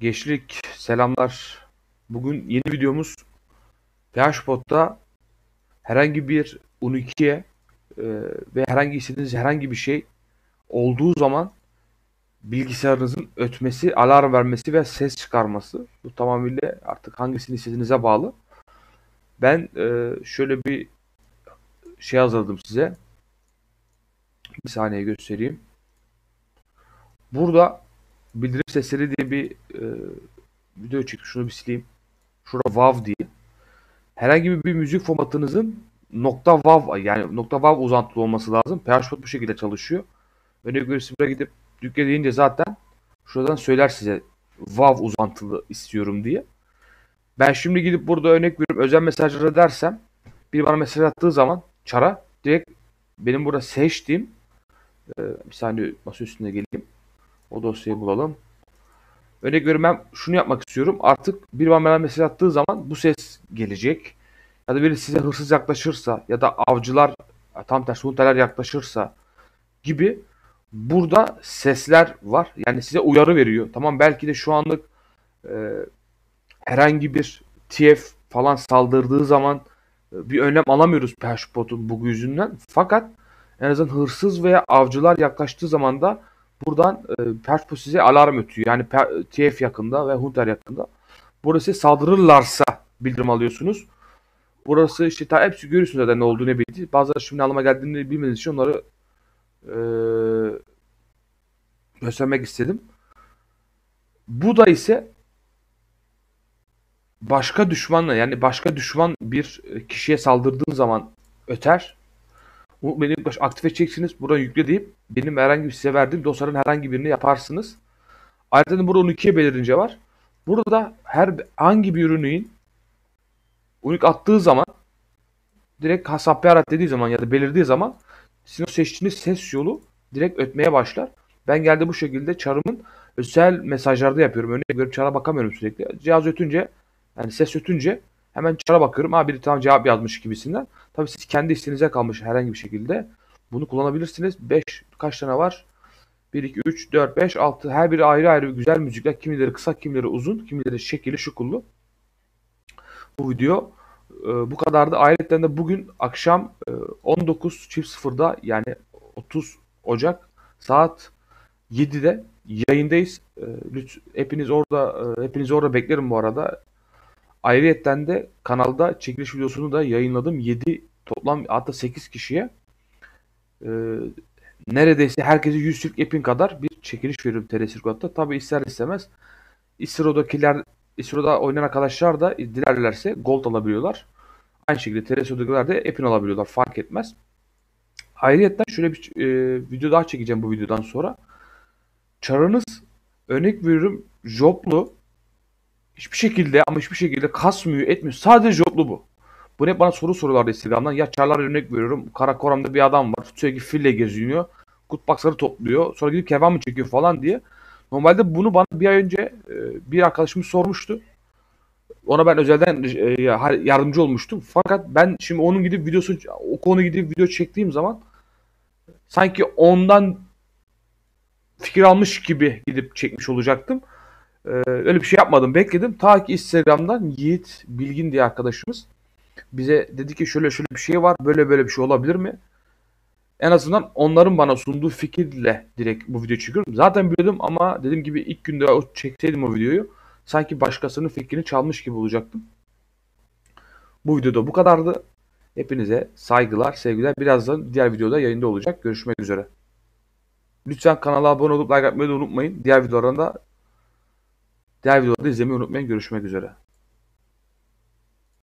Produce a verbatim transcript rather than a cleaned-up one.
Gençlik selamlar. Bugün yeni videomuz PHPod'da herhangi bir U N I C'ye e, ve herhangi istediğiniz herhangi bir şey olduğu zaman bilgisayarınızın ötmesi, alarm vermesi ve ses çıkarması. Bu tamamıyla artık hangisini istediğinize bağlı. Ben e, şöyle bir şey hazırladım size. Bir saniye göstereyim. Burada bildirim sesleri diye bir e, video çektim. Şunu bir sileyim. Şurada WAV diye. Herhangi bir müzik formatınızın nokta .wav yani nokta .wav uzantılı olması lazım. PHP bu şekilde çalışıyor. Örnek veriyorum, buraya gidip yükle deyince zaten şuradan söyler size WAV uzantılı istiyorum diye. Ben şimdi gidip burada örnek veriyorum özel mesajlara dersem biri bana mesaj attığı zaman çara direkt benim burada seçtiğim e, bir saniye masa üstüne geleyim. O dosyayı bulalım. Örnek veriyorum ben şunu yapmak istiyorum. Artık biri bana mesaj attığı zaman bu ses gelecek. Ya da biri size hırsız yaklaşırsa ya da avcılar tam tersi hunterler yaklaşırsa gibi burada sesler var. Yani size uyarı veriyor. Tamam belki de şu anlık e, herhangi bir T F falan saldırdığı zaman e, bir önlem alamıyoruz PHPod'un bug yüzünden. Fakat en azından hırsız veya avcılar yaklaştığı zaman da buradan e, PHP size alarm ötüyor. Yani T F yakında ve hunter yakında. Burada size saldırırlarsa bildirim alıyorsunuz. Burası işte ta hepsi görüyorsunuz zaten ne olduğunu ne bildiği. Bazıları şimdi anlama geldiğini bilmediğiniz için onları e, göstermek istedim. Bu da ise başka düşmanla yani başka düşman bir kişiye saldırdığın zaman öter. Bu beni aktif edeceksiniz. Buradan yükle deyip benim herhangi bir size verdiğim dosyaların herhangi birini yaparsınız. Ayrıca burada on ikiye belirince var. Burada her hangi bir ürünün unik attığı zaman direkt hasapyarat dediği zaman ya da belirdiği zaman sizin o seçtiğiniz ses yolu direkt ötmeye başlar. Ben geldi bu şekilde çarımın özel mesajlarda yapıyorum. Örneğin görüp çara bakamıyorum sürekli. Cihaz ötünce yani ses ötünce hemen çara bakıyorum. Ha biri tam cevap yazmış gibisinden. Tabii siz kendi isteğinize kalmış herhangi bir şekilde bunu kullanabilirsiniz. beş kaç tane var? bir, iki, üç, dört, beş, altı. Her biri ayrı ayrı güzel müzikler. Kimileri kısa, kimileri uzun, kimileri şekilli, şukullu. Bu video e, bu kadardı. Ayrıca de bugün akşam e, on dokuz sıfırda yani otuz Ocak saat yedide yayındayız. E, lütfen hepiniz orada e, hepiniz orada beklerim bu arada. Ayrıca de kanalda çekiliş videosunu da yayınladım. yedi toplam hatta sekiz kişiye e, neredeyse herkese yüz Türk Epin kadar bir çekiliş veriyorum T R Sirkot'ta. Tabi ister istemez İsro'dakiler İsro'da oynayan arkadaşlar da dilerlerse gold alabiliyorlar. Aynı şekilde T R Sirkot'takiler de Epin alabiliyorlar. Fark etmez. Ayrıca şöyle bir e, video daha çekeceğim bu videodan sonra. Çarınız örnek veriyorum joblu hiçbir şekilde ama hiçbir şekilde kasmıyor etmiyor. Sadece joblu bu. Bu ne bana soru soruyorlardı Instagram'dan. Ya çarlar örnek veriyorum. Karakoram'da bir adam var. Sürekli fille geziyor. Kutbaksları topluyor. Sonra gidip kervan mı çekiyor falan diye. Normalde bunu bana bir ay önce e, bir arkadaşımız sormuştu. Ona ben özelden e, yardımcı olmuştum. Fakat ben şimdi onun gidip videosu o konu gidip video çektiğim zaman sanki ondan fikir almış gibi gidip çekmiş olacaktım. Ee, öyle bir şey yapmadım. Bekledim. Ta ki Instagram'dan Yiğit Bilgin diye arkadaşımız bize dedi ki şöyle şöyle bir şey var. Böyle böyle bir şey olabilir mi? En azından onların bana sunduğu fikirle direkt bu videoyu çekiyorum. Zaten biliyordum ama dediğim gibi ilk günde o çekseydim o videoyu sanki başkasının fikrini çalmış gibi olacaktım. Bu videoda bu kadardı. Hepinize saygılar, sevgiler. Birazdan diğer videoda yayında olacak. Görüşmek üzere. Lütfen kanala abone olup like atmayı da unutmayın. Diğer videolarında diğer videoları izlemeyi unutmayın. Görüşmek üzere.